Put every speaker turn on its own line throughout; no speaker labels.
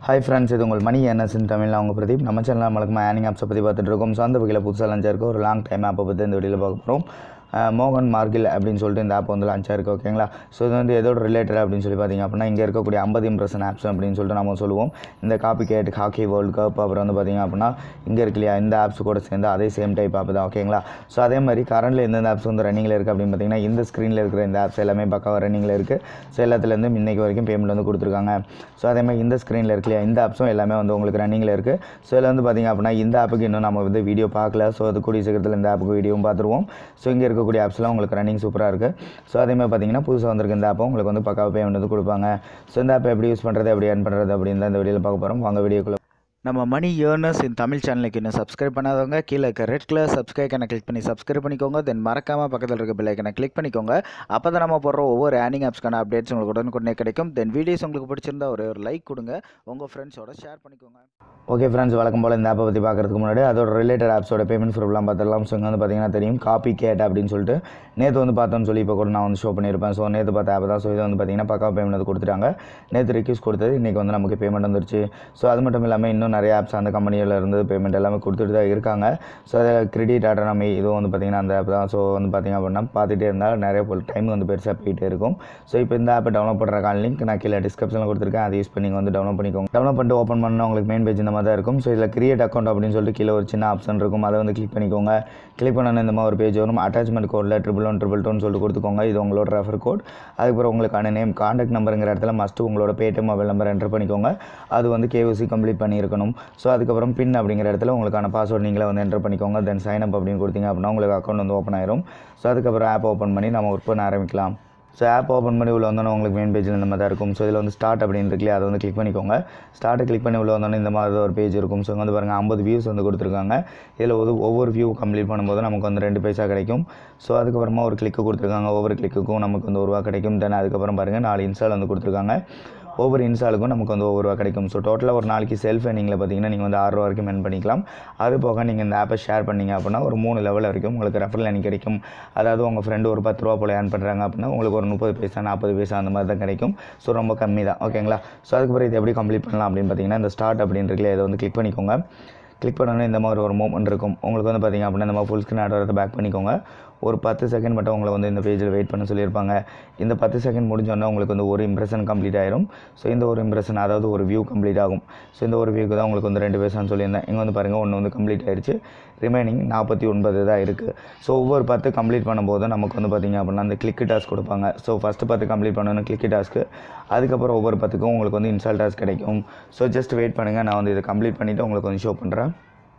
Hi friends, இது உங்கள் மணி NS இன் தமிழில் அவங்க பிரதீப். நம்ம சேனலில் நம்மளுக்கு ஏர்னிங் ஆப்ஸை பற்றி பார்த்துட்டு இருக்கோம். ஸோ அந்த வகையில் புதுசாக லான்ச் ஆயிருக்க ஒரு லாங் டைம் ஆப்பை பற்றி இந்த வீடியோவில் பார்க்க போகிறோம். மோகன் மார்கில் அப்படின்னு சொல்லிட்டு இந்த ஆப் வந்து லான்ச் ஆயிருக்கு. ஓகேங்களா? ஸோ இது வந்து எதோட ரிலேட்டட் அப்படின்னு சொல்லி பார்த்தீங்க அப்படின்னா, இங்கே இருக்கக்கூடிய 50 இம்ப்ரெஷன் ஆப்ஸ் அப்படின்னு சொல்லிட்டு நம்ம சொல்லுவோம். இந்த copy cat hockey world cup அப்புறம் வந்து பார்த்தீங்க அப்படின்னா இங்கே இருக்கு இல்லையா, இந்த ஆப்ஸ் கூட சேர்ந்து அதே சேம் டைப் ஆப் தான். ஓகேங்களா? ஸோ அதே மாதிரி கரண்டில் எந்தெந்த ஆப்ஸ் வந்து ரன்னிங்கில் இருக்குது அப்படின்னு பார்த்தீங்கன்னா, இந்த ஸ்க்ரீனில் இருக்கிற இந்த ஆப்ஸ் எல்லாமே பக்காவாக ரன்னிங்கில் இருக்குது. ஸோ எல்லாத்துலேருந்து இன்னைக்கு வரைக்கும் பேமெண்ட் வந்து கொடுத்துருக்காங்க. ஸோ அதே மாதிரி இந்த ஸ்க்ரீனில் இருக்கு இல்லையா, இந்த ஆப்ஸும் எல்லாமே வந்து உங்களுக்கு ரன்னிங்கில் இருக்குது. ஸோ இதில் வந்து பார்த்தீங்க அப்படின்னா இந்த ஆப்புக்கு இன்னும் நம்ம வந்து வீடியோ பார்க்கல. ஸோ அது கூடிய சீக்கிரத்தில் இந்த ஆப்புக்கு வீடியோவும் பார்த்துருவோம். ஸோ இங்கே இருக்கக்கூடிய ஆப்ஸ்லாம் உங்களுக்கு ரன்னிங் சூப்பராக இருக்குது. ஸோ அதேமாதிரி பார்த்தீங்கன்னா புதுசாக வந்திருக்க இந்த ஆப்பும் உங்களுக்கு வந்து பக்காவாக பேமெண்ட் வந்து கொடுப்பாங்க. ஸோ இந்த ஆப்பை எப்படி யூஸ் பண்ணுறது, எப்படி ஏர்ன் பண்ணுறது அப்படின்னு தான் இந்த வீடியோவில் பார்க்க போகிறோம். வாங்க வீடியோக்குள்ள. நம்ம மணி ஏர்னர்ஸ் இன் தமிழ் சேனலுக்கு இன்னும் சப்ஸ்கிரைப் பண்ணாதவங்க கீழே இருக்க ரெட் கலர் சப்ஸ்கிரைப் ஐக்கனை கிளிக் பண்ணி சப்ஸ்கிரைப் பண்ணிக்கோங்க. தென் மறக்காமல் பக்கத்தில் இருக்க பெல் ஐக்கனை கிளிக் பண்ணிக்கோங்க. அப்போ தான் நம்ம போடுற ஒவ்வொரு ஏர்னிங் ஆப்ஸ்க்கான அப்டேட்ஸ் உங்களுக்கு உடனுக்குடனே கிடைக்கும். தென் வீடியோஸ் உங்களுக்கு பிடிச்சிருந்தா ஒரு லைக் கொடுங்க, உங்கள் ஃப்ரெண்ட்ஸோட ஷேர் பண்ணிக்கோங்க. ஓகே ஃப்ரெண்ட்ஸ், வழக்கம் போல் இந்த ஆப்பை பற்றி பார்க்குறதுக்கு முன்னாடி அதோட ரிலேட்டட் ஆப்ஸோட பேமெண்ட் ப்ரூஃப்லாம் பார்த்துடலாம். ஸோ இங்கே வந்து பார்த்தீங்கன்னா தெரியும் காப்பி கேட் அப்படின்னு சொல்லிட்டு நேற்று வந்து பார்த்தோன்னு சொல்லி இப்போ கூட நான் வந்து ஷோ பண்ணியிருப்பேன். ஸோ நேற்று பார்த்த ஆப் தான். ஸோ இது வந்து பார்த்தீங்கன்னா பக்காவாக பேமெண்ட் வந்து கொடுத்துட்டாங்க. நேற்று ரிக்வெஸ்ட் கொடுத்தது இன்றைக்கி வந்து நமக்கு பேமெண்ட் வந்துருச்சு. ஸோ அது மட்டும் இல்லாமல் இன்னும் நிறைய ஆப்ஸ் அந்த கம்பெனியில் இருந்து பேமெண்ட் எல்லாமே கொடுத்துட்டு தான் இருக்காங்க. ஸோ அதில் கிரெடிட் ஆட்டோனமி இதுவும் வந்து பார்த்திங்கன்னா அந்த ஆப் தான். ஸோ வந்து பார்த்திங்க அப்படின்னா பார்த்துட்டே இருந்தால் நிறைய டைம் வந்து பெருசாக போயிட்டே இருக்கும். ஸோ இப்போ இந்த ஆப்பை டவுன்லோட் பண்ணுற லிங்க் நான் கீழே டிஸ்கிரிப்ஷனில் கொடுத்துருக்கேன். அதை யூஸ் பண்ணி வந்து டவுன்லோட் பண்ணிக்கோங்க. டவுன்லோட் பண்ணிட்டு ஓப்பன் பண்ணால் உங்களுக்கு மெயின் பேஜ் இந்த மாதிரி தான் இருக்கும். ஸோ இதில் கிரியேட் அக்கௌண்ட் அப்படின்னு சொல்லிட்டு கீழே ஒரு சின்ன ஆப்ஷன் இருக்கும். அதை வந்து கிளிக் பண்ணிக்கோங்க. கிளிக் பண்ணணும் இந்த மாதிரி ஒரு பேஜ் வரும். அட்டாச்மெண்ட் கோடில் 11122 சொல்லிட்டு கொடுத்துக்கோங்க. இது உங்களோட ரெஃபர் கோட். அதுக்கப்புறம் உங்களுக்கான நேம் கான்டாக்ட் நம்பருங்கிற இடத்துல மஸ்ட்டு உங்களோட பேடிஎம் மொபைல் நம்பர் என்டர் பண்ணிக்கோங்க. அது வந்து கேஒசி கம்ப்ளீட் பண்ணியிருக்கணும். ஸோ அதுக்கப்புறம் பின் அப்படிங்கிற இடத்துல உங்களுக்கான பாஸ்வேர்டு நீங்களே வந்து என்டர் பண்ணிக்கோங்க. தென் சைன் அப் அப்படின்னு கொடுத்தீங்க அப்படின்னா உங்களுக்கு அக்கௌண்ட் வந்து ஓப்பன் ஆயிரும். ஸோ அதுக்கப்புறம் ஆப் ஓப்பன் பண்ணி நம்ம ஒர்க் பண்ண ஆரம்பிக்கலாம். ஸோ ஆப் ஓப்பன் பண்ணி உள்ள வந்தோன்னே உங்களுக்கு மெயின் பேஜில் இந்த மாதிரி தான் இருக்கும். ஸோ இதில் வந்து ஸ்டார்ட் அப்படின்னு இருக்குல்லையே, அதை வந்து கிளிக் பண்ணிக்கோங்க. ஸ்டார்ட்டை கிளிக் பண்ணி உள்ள வந்தோன்னே இந்த மாதிரி ஒரு பேஜ் இருக்கும். ஸோ வந்து பாருங்கள் 50 வியூஸ் வந்து கொடுத்துருக்காங்க. இதில் ஒவ்வொரு வியூ கம்ப்ளீட் பண்ணும்போது நமக்கு வந்து 2 பைசா கிடைக்கும். ஸோ அதுக்கப்புறமா ஒரு கிளிக்கு கொடுத்துருக்காங்க. ஒவ்வொரு கிளிக்குக்கும் நமக்கு வந்து ₹1 கிடைக்கும். தென் அதுக்கப்புறம் பாருங்கள் 4 இன்ஸ்டால் வந்து கொடுத்துருக்காங்க. ஒவ்வொரு இன்ஸ்டாலுக்கும் நமக்கு வந்து ₹1 கிடைக்கும். ஸோ டோட்டலாக ஒரு நாளைக்கு செல்ஃப் ஏர்னிங்கில் பார்த்தீங்கன்னா நீங்கள் வந்து ₹6 வரைக்கும் earn பண்ணிக்கலாம். அது போக நீங்கள் இந்த ஆப்பை ஷேர் பண்ணிங்க அப்படின்னா ஒரு 3 லெவல் வரைக்கும் உங்களுக்கு ரெஃபரல் ஏர்னிங் கிடைக்கும். அதாவது உங்கள் ஃப்ரெண்டு ஒரு ₹10 போல் ஏர்ன் பண்ணுறாங்க அப்படின்னா உங்களுக்கு ஒரு 30 பைசா 40 பைசா அந்த மாதிரி தான் கிடைக்கும். ஸோ ரொம்ப கம்மி தான். ஓகேங்களா? ஸோ அதுக்கப்புறம் இது எப்படி கம்ப்ளீட் பண்ணலாம் அப்படின்னு பார்த்தீங்கன்னா இந்த ஸ்டார்ட் அப்படின்னு இருக்குல்ல, இதை வந்து கிளிக் பண்ணிக்கோங்க. கிளிக் பண்ணோன்னே இந்த மாதிரி ஒரு மூவ்மெண்ட் இருக்கும். உங்களுக்கு வந்து பார்த்திங்க அப்படின்னா இந்த மாதிரி ஃபுல் ஸ்க்ரீன் ஆட் வரதை பேக் பண்ணிக்கோங்க. ஒரு 10 செகண்ட் மட்டும் உங்களை வந்து இந்த பேஜில் வெயிட் பண்ண சொல்லியிருப்பாங்க. இந்த 10 செகண்ட் முடிஞ்சோன்னா உங்களுக்கு வந்து ஒரு இம்ப்ரெஷன் கம்ப்ளீட் ஆயிரும். ஸோ இந்த ஒரு இம்ப்ரெஷன் அதாவது ஒரு வியூ கம்ப்ளீட் ஆகும். ஸோ இந்த ஒரு வியூக்கு தான் உங்களுக்கு வந்து 2 பைசான்னு சொல்லியிருந்தேன். இங்கே வந்து பாருங்கள் ஒன்று வந்து கம்ப்ளீட் ஆயிடுச்சு. ரிமைனிங் 49 தான் இருக்குது. ஸோ ஒவ்வொரு 10 கம்ப்ளீட் பண்ணும்போது நமக்கு வந்து பார்த்திங்க அப்படின்னா அந்த கிளிக் டாஸ்க் கொடுப்பாங்க. ஸோ ஃபஸ்ட்டு 10 கம்ப்ளீட் பண்ணணும் கிளிக் டாஸ்க்கு. அதுக்கப்புறம் ஒவ்வொரு 10க்கும் உங்களுக்கு வந்து இன்ஸ்டால் டாஸ்க் கிடைக்கும். ஸோ ஜஸ்ட் வெயிட் பண்ணுங்கள், நான் வந்து இதை கம்ப்ளீட் பண்ணிவிட்டு உங்களுக்கு வந்து ஷோ பண்ணுறேன்.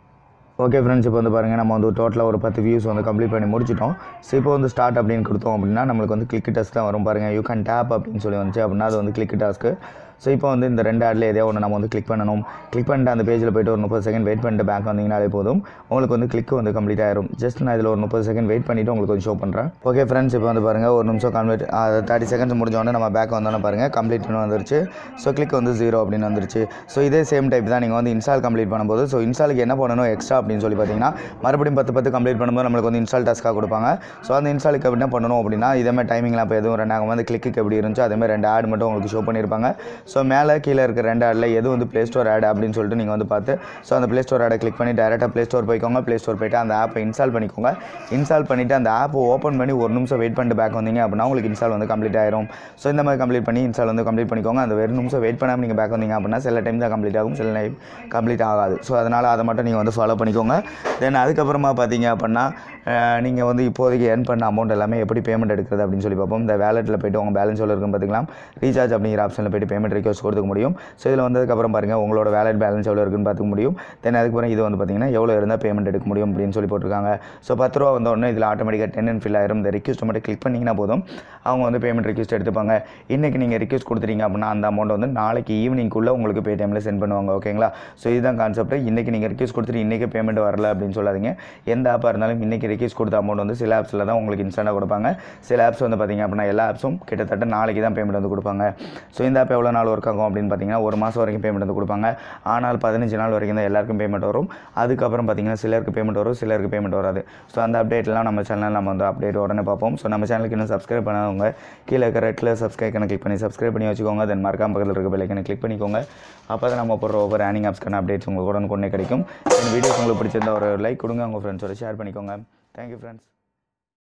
ஓகே ஃப்ரெண்ட்ஸ், இப்போ வந்து பாருங்கள் நம்ம வந்து டோட்டலாக ஒரு 10 வியூஸ் வந்து கம்ப்ளீட் பண்ணி முடிச்சிட்டோம். ஸோ இப்போ வந்து ஸ்டார்ட் அப்படின்னு கொடுத்தோம் அப்படின்னா நம்மளுக்கு வந்து கிளிக் டாஸ்க் தான் வரும். பாருங்கள் யூ கேன் டேப் அப்படின்னு சொல்லி வந்துச்சு அப்படின்னா அது வந்து கிளிக் டாஸ்க்கு. ஸோ இப்போ வந்து இந்த 2 ஆடில் எதையோ ஒன்று நம்ம வந்து கிளிக் பண்ணணும். கிளிக் பண்ணிட்டு அந்த பேஜில் போய்ட்டு ஒரு 30 செகண்ட் வெயிட் பண்ணிட்டு பேக் வந்தீங்கனாலே போதும், உங்களுக்கு வந்து கிளிக் வந்து கம்ப்ளீட் ஆயிரும். ஜஸ்ட் நான் இதில் ஒரு 30 செகண்ட் வெயிட் பண்ணிவிட்டு உங்களுக்கு வந்து ஷோ பண்ணுறேன். ஓகே ஃப்ரெண்ட்ஸ், இப்போ வந்து பாருங்கள் ஒரு நிமிஷம் கம்ப்ளீட் 30 செகண்ட்ஸ் முடிஞ்சோடனே நம்ம பேக் வந்தோன்னே பாருங்கள் கம்ப்ளீட்னு வந்துருச்சு. ஸோ கிளிக் வந்து 0 அப்படின்னு வந்துருச்சு. ஸோ இதே சேம் டைப் தான் நீங்கள் வந்து இன்ஸ்டால் கம்ப்ளீட் பண்ணும்போது. ஸோ இன்ஸ்டாலுக்கு என்ன பண்ணணும் எக்ஸ்ட்ரா அப்படின்னு சொல்லி பார்த்தீங்கன்னா மறுபடியும் 10 கம்ப்ளீட் பண்ணும்போது நம்மளுக்கு வந்து இன்ஸ்டால் டாஸ்க்காக கொடுப்பாங்க. ஸோ அந்த இன்ஸ்டாலுக்கு என்ன பண்ணணும் அப்படின்னா இதேமாதிரி டைமிங்லாம் இப்போ எதுவும் ரெண்டாக வந்து கிளிக்கு எப்படி இருந்துச்சு அதேமாதிரி 2 ஆட் மட்டும் உங்களுக்கு ஷோ பண்ணியிருப்பாங்க. ஸோ மேலே கீழே இருக்க 2 ஆடில் எது வந்து ப்ளே ஸ்டோர் ஆட் அப்படின்னு சொல்லிட்டு நீங்கள் வந்து பார்த்து ஸோ அந்த ப்ளே ஸ்டோர் ஆடை கிளிக் பண்ணி டேரெக்டாக ப்ளே ஸ்டோர் போய்க்கோங்க. ப்ளே ஸ்டோர் போய்ட்டு அந்த ஆப்பை இன்ஸ்டால் பண்ணிக்கோங்க. இன்ஸ்டால் பண்ணிவிட்டு அந்த ஆப்பை ஓப்பன் பண்ணி ஒரு நிமிஷம் வெயிட் பண்ணிட்டு பேக் வந்தீங்க அப்படின்னா உங்களுக்கு இன்ஸ்டால் வந்து கம்ப்ளீட் ஆயிரும். ஸோ இந்த மாதிரி கம்ப்ளீட் பண்ணி இன்ஸ்டால் வந்து கம்ப்ளீட் பண்ணிக்கோங்க. அந்த ஒரு நிமிஷம் வெயிட் பண்ணாமல் நீங்கள் பேக் வந்தீங்க அப்படின்னா சில டைம் தான் கம்ப்ளீட் ஆகும், சில டைம் கம்ப்ளீட் ஆகாது. ஸோ அதனால் அதை மட்டும் நீங்கள் வந்து ஃபாலோ பண்ணிக்கோங்க. தென் அதுக்கப்புறமா பார்த்தீங்க அப்படின்னா நீங்கள் வந்து இப்போதைக்கு ஏர்ன் பண்ண அமௌண்ட் எல்லாமே எப்படி பேமெண்ட் எடுக்கிறது அப்படின்னு சொல்லி பார்ப்போம். இந்த வேலெட்டில் போய்ட்டு உங்கள் பேலன்ஸ் எவ்வளோ இருக்குன்னு பார்த்துக்கலாம். ரீசார்ஜ் அப்படிங்கிற ஆப்ஷனில் போய்ட்டு பேமெண்ட் ரிக்வெஸ்ட் கொடுத்துக்க முடியும். ஸோ இதில் வந்ததுக்கப்புறம் பாருங்கள் உங்களோட வேலெட் பேலன்ஸ் எவ்வளோ இருக்குன்னு பார்த்துக்க முடியும். தென் அதுக்கப்புறம் இது வந்து பார்த்திங்கன்னா எவ்வளோ இருந்தால் பேமெண்ட் எடுக்க முடியும் அப்படின்னு சொல்லி போட்டிருக்காங்க. ஸோ ₹10 வந்தோடனே இதில் ஆட்டோமேட்டிக்காக 10 ஃபில் ஆயிரும். இந்த ரிக்வெஸ்ட் மட்டும் கிளிக் பண்ணிங்கன்னா போதும், அவங்க வந்து பேமெண்ட் ரிக்வெஸ்ட் எடுத்துப்பாங்க. இன்றைக்கி நீங்கள் ரிக்வெஸ்ட் கொடுத்துட்டீங்க அப்படின்னா அந்த அமௌண்ட் வந்து நாளைக்கு ஈவினிங்குள்ளே உங்களுக்கு பேடிஎம்மில் சென்ட் பண்ணுவாங்க. ஓகேங்களா? ஸோ இதுதான் கான்செப்ட். இன்றைக்கி நீங்கள் ரிக்வெஸ்ட் கொடுத்துட்டு இன்றைக்கி பேமெண்ட் வரல அப்படின்னு சொல்லாதீங்க. எந்த ஆப்பாக இருந்தாலும் இன்றைக்கி கிளிக்கிஸ் கொடுத்த அமௌண்ட் வந்து சில ஆப்ஸில் தான் உங்களுக்கு இன்ஸ்டன்ட்டாக கொடுப்பாங்க. சில ஆப்ஸ் வந்து பார்த்திங்க அப்படின்னா எல்லா ஆப்ஸும் கிட்டத்தட்ட நாளைக்கு தான் பேமெண்ட் வந்து கொடுப்பாங்க. ஸோ இந்த ஆப் எவ்வளோ நாள் ஒர்க் ஆகும் அப்படின்னு பார்த்தீங்கன்னா 1 மாதம் வரைக்கும் பேமெண்ட் வந்து கொடுப்பாங்க. ஆனால் 15 நாள் வரைக்கும் தான் எல்லாருக்கும் பேமெண்ட் வரும். அதுக்கப்புறம் பார்த்திங்கன்னா சிலருக்கு பேமெண்ட் வரும், சிலருக்கு பேமெண்ட் வராது. ஸோ அந்த அப்டேட்லாம் நம்ம சேனலில் நம்ம வந்து அப்டேட் உடனே பார்ப்போம். ஸோ நம்ம சேனலுக்கு இன்னும் சப்ஸ்கிரைப் பண்ணாதவங்க கீழே இருக்கிற ரெட்டில் சப்ஸ்கிரைப் கிளிக் பண்ணி சப்ஸ்கிரைப் பண்ணி வச்சுக்கோங்க. தென் மறக்காம பக்கத்தில் இருக்க பெல் ஐக்கனை கிளிக் பண்ணிக்கோங்க. அப்போ தான் நம்ம போடுற ஒவ்வொரு ஏர்னிங் ஆப்ஸ்க்கான அப்டேட்ஸ் உங்களுக்கு உடனுக்குடனே கிடைக்கும். இந்த வீடியோஸ் உங்களுக்கு பிடிச்சிருந்தா ஒரு லைக் கொடுங்க, உங்கள் ஃப்ரெண்ட்ஸோட ஷேர் பண்ணிக்கோங்க. Thank you friends.